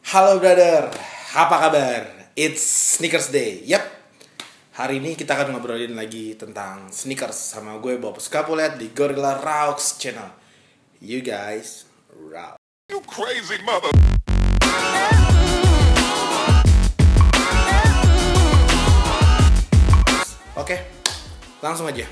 Halo brother, apa kabar? It's Sneakers Day. Yap, hari ini kita akan ngobrolin lagi tentang sneakers sama gue Bob Scapulet di Gorilla Raux channel. You guys, rock. You crazy mother. Oke, langsung aja.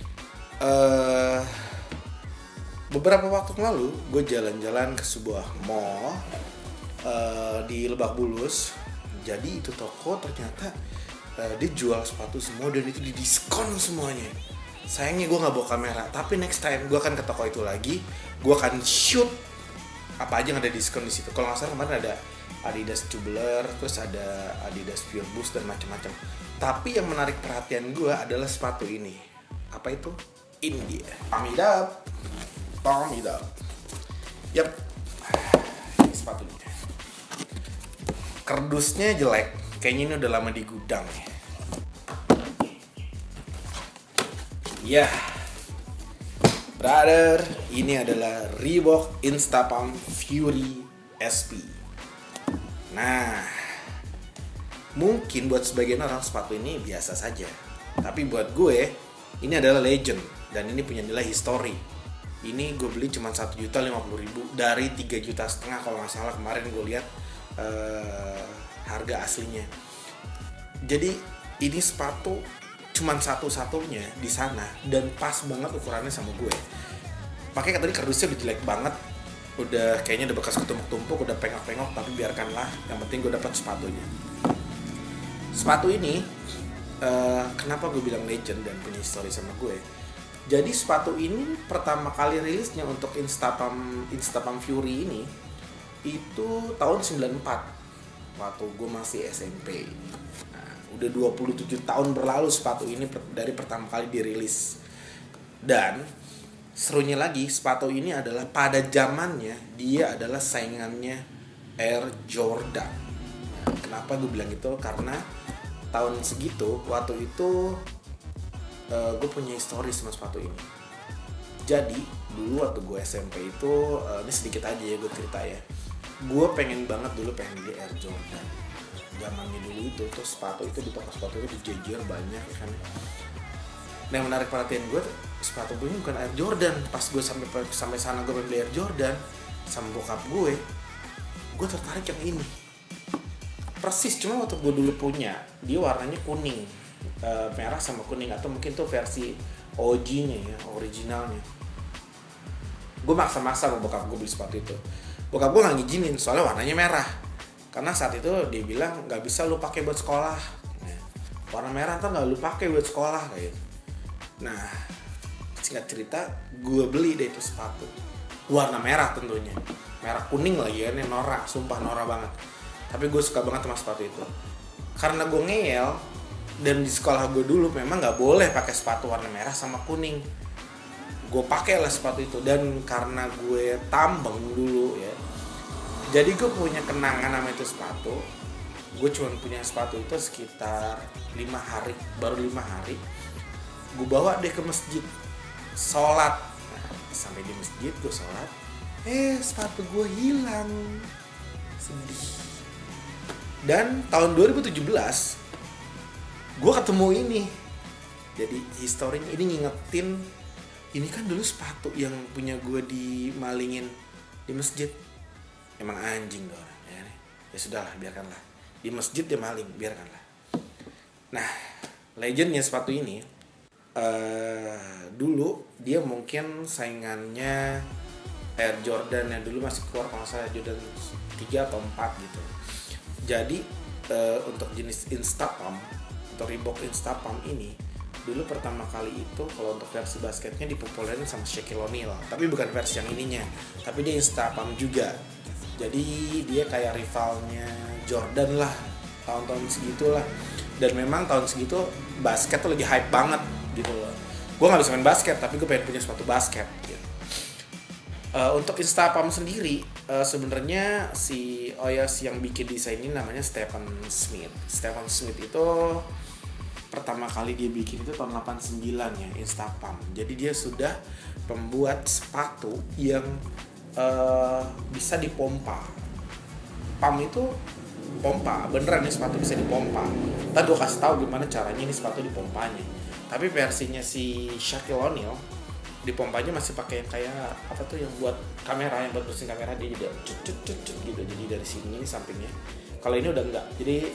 Beberapa waktu lalu gue jalan-jalan ke sebuah mall di Lebak Bulus. Jadi itu toko ternyata dia jual sepatu semua dan itu didiskon semuanya. Sayangnya gue nggak bawa kamera, tapi next time gue akan ke toko itu lagi. Gue akan shoot apa aja yang ada diskon di situ. Kalau nggak salah kemarin ada Adidas Tubular, terus ada Adidas Pure Boost dan macam-macam. Tapi yang menarik perhatian gue adalah sepatu ini. Apa itu? Ini dia. Pump it up. Yap. Ini sepatunya. Kardusnya jelek, kayaknya ini udah lama di gudang ya. Ya, brother, ini adalah Reebok Instapump Fury SP. Nah, mungkin buat sebagian orang sepatu ini biasa saja, tapi buat gue ini adalah legend dan ini punya nilai history. Ini gue beli cuma 1.050.000 dari 3,5 juta kalau nggak salah kemarin gue lihat harga aslinya. Jadi ini sepatu cuman satu-satunya di sana dan pas banget ukurannya sama gue. Pakai tadi kardusnya udah jelek banget, udah kayaknya udah bekas ketumpuk-tumpuk, udah pengok-pengok, tapi biarkanlah, yang penting gue dapat sepatunya. Sepatu ini kenapa gue bilang legend dan punya history sama gue? Jadi sepatu ini pertama kali rilisnya untuk Instapump Fury ini itu tahun 94 waktu gue masih SMP. Nah, udah 27 tahun berlalu sepatu ini dari pertama kali dirilis. Dan serunya lagi, sepatu ini adalah pada zamannya dia adalah saingannya Air Jordan. Nah, kenapa gue bilang itu? Karena tahun segitu waktu itu gue punya histori sama sepatu ini. Jadi dulu waktu gue SMP itu ini sedikit aja ya gue cerita ya. Gue pengen banget dulu pengen beli Air Jordan. Zamannya dulu itu terus sepatu itu di toko sepatu itu dijejer banyak ya kan. Nah, yang menarik perhatian gue, sepatu gue ini bukan Air Jordan. Pas gue sampai sana gue pengen beli Air Jordan sama bokap gue tertarik yang ini. Persis, cuma waktu gue dulu punya dia warnanya kuning, merah sama kuning, atau mungkin tuh versi OG-nya ya, originalnya. Gue maksa-maksa sama bokap gue beli sepatu itu. Bokap gue nggak ngizinin soalnya warnanya merah, karena saat itu dia bilang nggak bisa lu pakai buat sekolah. Warna merah ntar nggak lu pakai buat sekolah kayak gitu. Nah, singkat cerita gue beli deh itu sepatu warna merah, tentunya merah kuning lagi ya, ini norak, sumpah norak banget. Tapi gue suka banget sama sepatu itu karena gue ngeyel, dan di sekolah gue dulu memang nggak boleh pakai sepatu warna merah sama kuning. Gue pakai lah sepatu itu, dan karena gue tambeng dulu ya, jadi gue punya kenangan sama itu sepatu. Gue cuma punya sepatu itu sekitar 5 hari, baru 5 hari gue bawa deh ke masjid sholat. Nah, sampai di masjid gue sholat, sepatu gue hilang. Sedih. Dan tahun 2017 gue ketemu ini. Jadi historinya ini ngingetin, ini kan dulu sepatu yang punya gue dimalingin di masjid. Emang anjing dong orang ya sudahlah, biarkanlah. Di masjid dia maling, biarkanlah. Nah, legendnya sepatu ini dulu dia mungkin saingannya Air Jordan yang dulu masih keluar, kalau saya Jordan 3 atau 4 gitu. Jadi untuk jenis Instapump atau Reebok Instapump ini dulu pertama kali itu kalau untuk versi basketnya dipopulerin sama Shaquille O'Neal, tapi bukan versi yang ininya, tapi dia Instapump juga. Jadi dia kayak rivalnya Jordan lah tahun-tahun segitulah. Dan memang tahun segitu basket tuh lagi hype banget gitu loh. Gue nggak bisa main basket, tapi gue pengen punya sepatu basket gitu. Untuk Instapump sendiri sebenarnya si yang bikin desain ini namanya Stephen Smith. Stephen Smith itu pertama kali dia bikin itu tahun 89 ya, Instapump. Jadi dia sudah membuat sepatu yang bisa dipompa. pump itu pompa, beneran nih sepatu bisa dipompa. Ntar gue kasih tahu gimana caranya ini sepatu dipompanya. Tapi versinya si Shaquille O'Neal dipompanya masih pakai yang kayak apa tuh yang buat kamera, yang buat bersihin kamera, dia jadi cut gitu, jadi dari sini sampingnya. Kalau ini udah enggak, jadi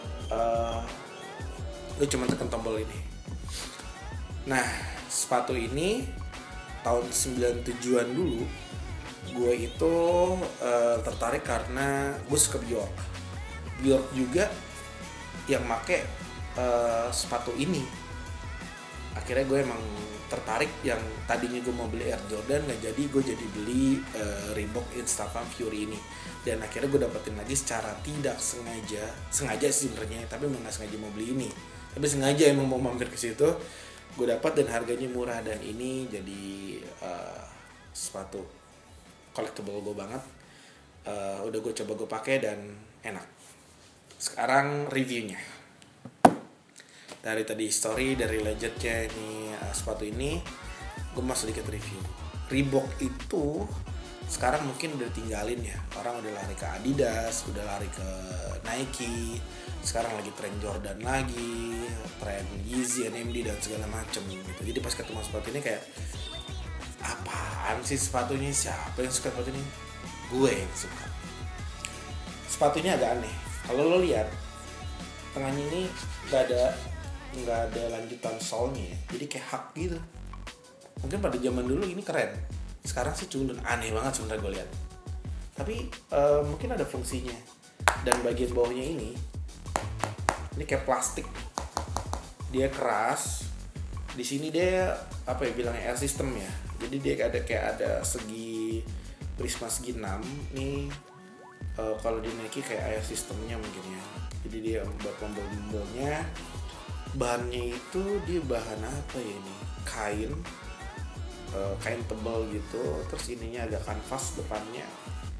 lu cuma tekan tombol ini. Nah, sepatu ini tahun 97-an dulu gue itu tertarik karena gue suka Bjork juga yang make sepatu ini. Akhirnya gue emang tertarik, yang tadinya gue mau beli Air Jordan nggak jadi, gue jadi beli Reebok Instagram Fury ini. Dan akhirnya gue dapetin lagi secara tidak sengaja sih sebenarnya, tapi emang nggak sengaja mau beli ini, tapi sengaja emang mau mampir ke situ. Gue dapat dan harganya murah, dan ini jadi sepatu collectible gue banget. Udah gue coba gue pakai dan enak. Sekarang reviewnya. Dari tadi story, dari legendnya ini sepatu ini, gue mau sedikit review. Reebok itu sekarang mungkin udah tinggalin ya, orang udah lari ke Adidas, udah lari ke Nike. Sekarang lagi tren Jordan lagi, tren Yeezy, NMD dan segala macem gitu. Jadi pas ketemu sepatu ini kayak, apaan sih sepatunya? Siapa yang suka sepatu ini? Gue yang suka. Sepatunya agak aneh. Kalau lo lihat tengahnya ini nggak ada lanjutan solnya ya. Jadi kayak hak gitu. Mungkin pada zaman dulu ini keren. Sekarang sih culun, aneh banget sebenarnya gue lihat. Tapi mungkin ada fungsinya. Dan bagian bawahnya ini kayak plastik. Dia keras. Di sini dia apa ya bilangnya, air system ya. Jadi dia ada segi prisma segi 6 nih. Kalau di Nike kayak air sistemnya mungkin ya. Jadi dia buat pembel-pembelnya. Bahannya itu dia bahan apa ya ini? Kain tebal gitu. Terus ininya ada kanvas depannya.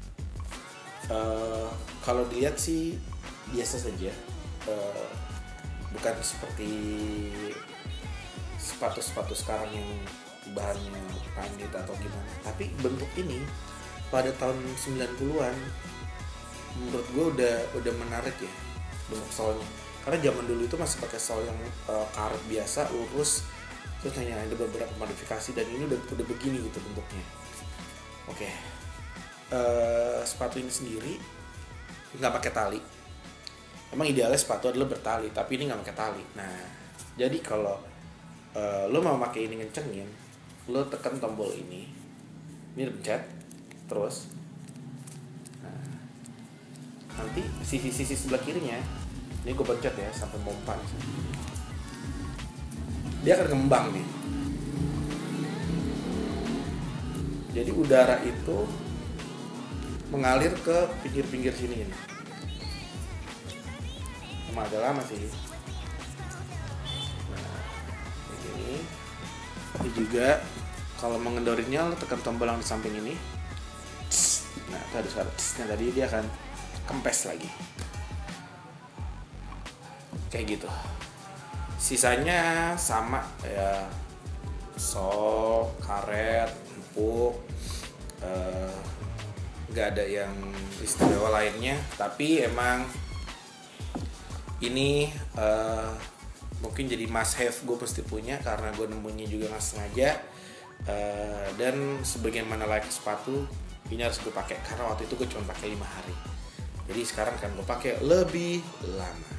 Kalau dilihat sih biasa saja. Bukan seperti sepatu-sepatu sekarang yang bahannya kain atau gimana. Tapi bentuk ini pada tahun 90-an menurut gue udah menarik ya bentuk solnya. Karena zaman dulu itu masih pakai sol yang karet biasa, lurus, terus hanya ada beberapa modifikasi, dan ini udah begini gitu bentuknya. Oke. Sepatu ini sendiri nggak pakai tali. Emang idealnya sepatu adalah bertali, tapi ini nggak pakai tali. Nah, jadi kalau lo mau pakai ini ngencengin, lo tekan tombol ini pencet, terus nanti sisi sebelah kirinya ini gue pencet ya sampai pompa, dia akan ngembang nih. Jadi udara itu mengalir ke pinggir-pinggir sini ini. Agak lama sih. Nah, ini juga kalau mengendorinnya lo tekan tombol yang di samping ini. Nah, tadi dia akan kempes lagi. Kayak gitu. Sisanya sama ya, sol, karet, empuk, nggak ada yang istimewa lainnya. Tapi emang ini mungkin jadi must have, gue pasti punya karena gue nemunya juga nggak sengaja. Dan sebagaimana like sepatu ini harus gue pakai karena waktu itu gue cuma pakai 5 hari. Jadi sekarang kan gue pakai lebih lama.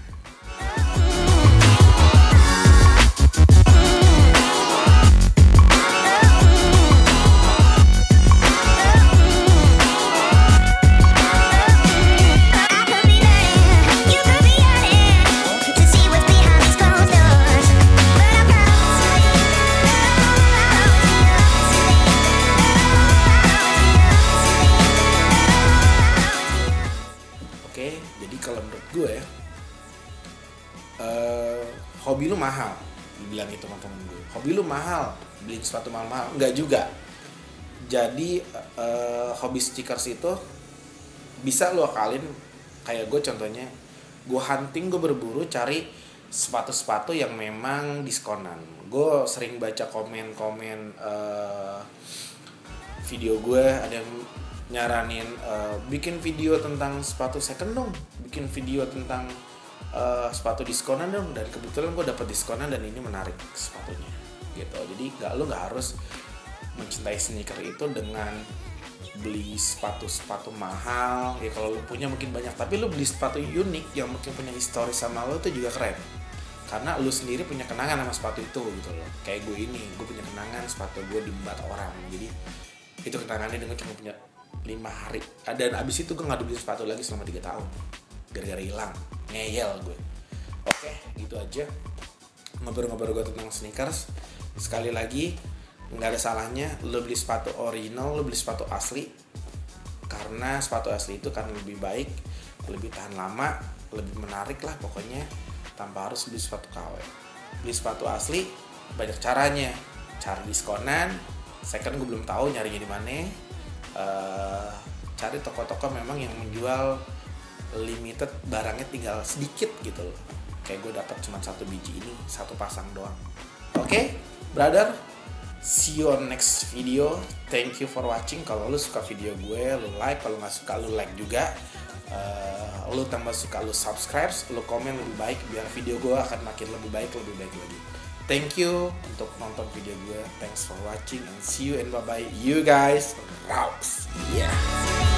Hobi lu mahal, dibilang gitu teman-teman gue. Hobi lu mahal, beli sepatu mahal-mahal, enggak juga. Jadi hobi stickers itu bisa lu akalin. Kayak gue contohnya, gue hunting, gue berburu cari sepatu-sepatu yang memang diskonan. Gue sering baca komen-komen video gue, ada yang nyaranin bikin video tentang sepatu second dong, bikin video tentang sepatu diskonan dong, dan kebetulan gue dapet diskonan dan ini menarik sepatunya gitu. Jadi lu nggak harus mencintai sneaker itu dengan beli sepatu mahal ya. Kalau lu punya mungkin banyak, tapi lu beli sepatu unik yang mungkin punya histori sama lu itu juga keren, karena lu sendiri punya kenangan sama sepatu itu gitu loh. Kayak gue ini, gue punya kenangan sepatu gue diembat orang, jadi itu kenangannya dengan cuma punya 5 hari, dan abis itu gue nggak beli sepatu lagi selama 3 tahun gara-gara hilang, ngeyel gue. Oke, gitu aja ngobrol-ngobrol gue tentang sneakers. Sekali lagi, nggak ada salahnya lo beli sepatu original, lo beli sepatu asli, karena sepatu asli itu kan lebih baik, lebih tahan lama, lebih menarik lah pokoknya, tanpa harus beli sepatu KW. Beli sepatu asli banyak caranya, cari diskonan, second gue belum tahu nyarinya di mana. Cari toko-toko memang yang menjual limited, barangnya tinggal sedikit gitu loh. Kayak gue dapat cuma 1 biji ini, 1 pasang doang. Oke, brother, see you on next video. Thank you for watching. Kalau lu suka video gue, lu like. Kalau nggak suka, lu like juga. Lu tambah suka, lu subscribe, lu komen lebih baik, biar video gue akan makin lebih baik lagi. Thank you untuk nonton video gue. Thanks for watching and see you and bye bye. You guys rocks. Yeah.